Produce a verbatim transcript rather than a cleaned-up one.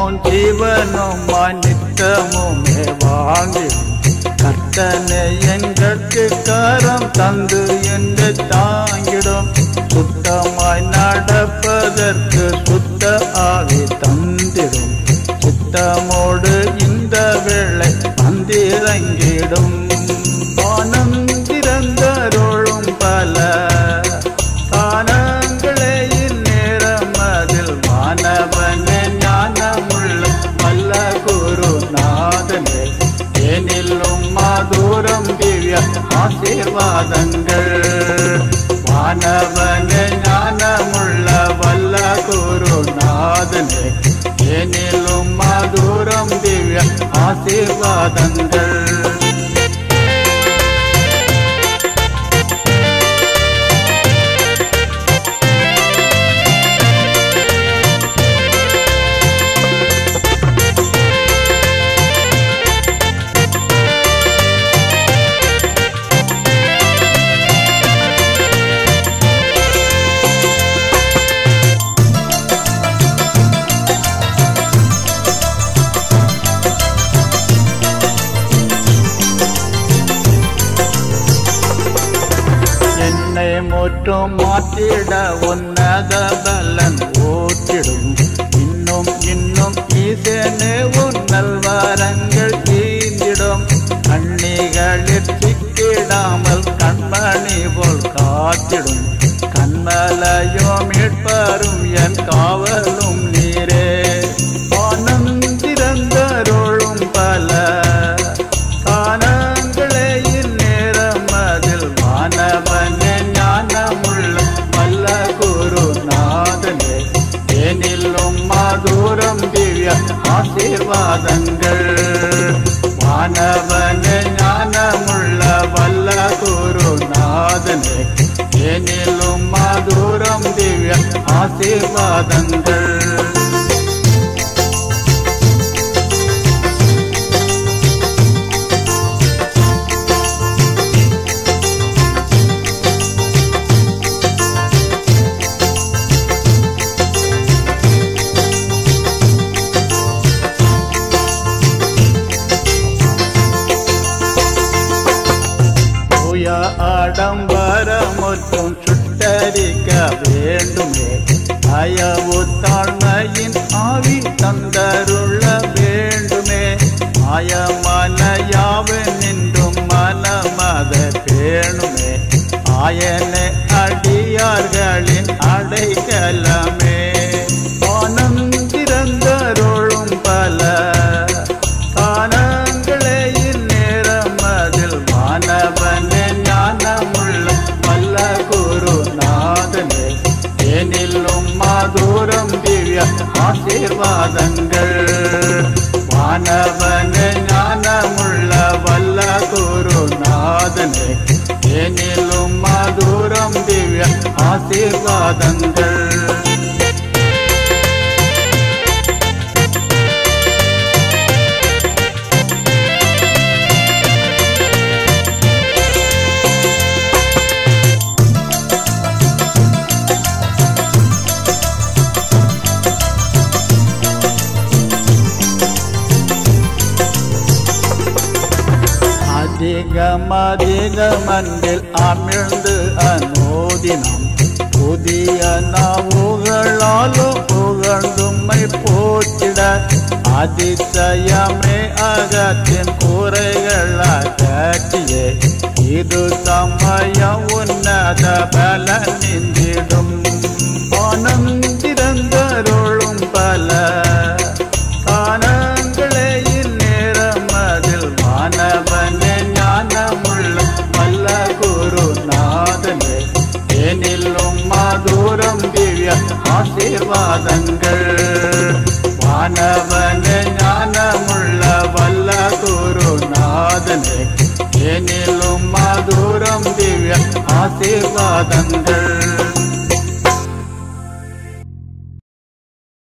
ஆத்மாவும் ஜீவனுமாய் நித்தமுமே வாழ்ந்திடும் கர்த்தனை எங்களுக்கு கரம் தந்து என்று தாங்கிடும். சுத்தமாய் நடப்பதற்கு சுத்த ஆவி தந்திடும். சித்தமோடு இந்த வேளை வந்திறங்கிடும். வானம் திறந்தருளும் பல காலங்களே இந்நேரம் அதில் வானவனே ஞானமுள்ள வல்ல குருநாதனே ஏனிலும் மாதூரம் திவ்ய ஆசீர்வாதங்கள். வானவனே ஞானமுள்ள வல்ல குருநாதனே ஏனிலும் மாதூரம் திவ்ய ஆசீர்வாதங்கள். முற்றும் மாற்றிட உன்னத பலன் ஊற்றிடும். இன்னும் இன்னும் ஈசனே உன் நல்வரங்கள் ஈந்திடும். கண்ணிகளில் சிக்கிடாமல் கண்மணி போல் காத்திடும். கண்மலையோ மீட்பரும் என் காவலும் நீரே. வானம் திறந்தருளும் பல காலங்களே இந்நேரம் அதில் வானவனே ஞானமுள்ள வல்ல குருநாதனே ஏனிலும் மாதூரம் திவ்ய ஆசீர்வாதங்கள். வானவனே ஞானமுள்ள வல்ல குருநாதனே ஏனிலும் மாதூரம் திவ்ய ஆசீர்வாதங்கள். ஆடம்பரமுற்றும் சுட்டரிக்க வேண்டுமே. அயவு தாழ்மையின் ஆவி தந்தருள வேண்டுமே. ஆயமான யாவன் என்றும் மனமத பேணுமே. ஆயனை அடியார்களின் அடைக்கலமே. வானம் திறந்தருளும் பல காலங்களே இந்நேரம் அதில் வானவனே ஞானமுள்ள வல்ல குருநாதனே ஏனிலும் மாதூரம் திவ்ய ஆசீர்வாதங்கள். வானவனே ஞானமுள்ள வல்ல குருநாதனே ஏனிலும் மாதூரம் திவ்ய ஆசீர்வாதங்கள். அதிகமதிகமன்பில் அமிழ்ந்து அனோதினம் புதிய நாவுகளாலும் புகழ்ந்தும்மை போற்றிட. அதிசயமே அகத்தின் கூரைகள் அகற்றியே. இது சமயம் உன்னத பலன் நின்றிடும். வானம் திறந்தருளும் பல காலங்களே இந்நேரம் அதில் வானவனே ஞானமுள்ள வல்ல குருநாதனே ஏனிலும் மாதூரம் திவ்ய ஆசீர்வாதங்கள். வானவனே ஞானமுள்ள வல்ல குருநாதனே ஏனிலும் மாதூரம் திவ்ய ஆசீர்வாதங்கள்.